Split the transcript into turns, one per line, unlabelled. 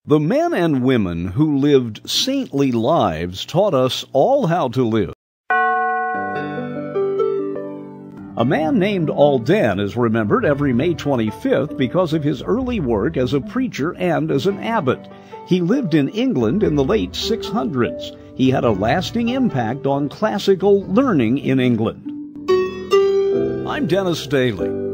The men and women who lived saintly lives taught us all how to live. A man named Alden is remembered every May 25th because of his early work as a preacher and as an abbot. He lived in England in the late 600s. He had a lasting impact on classical learning in England. I'm Dennis Daly.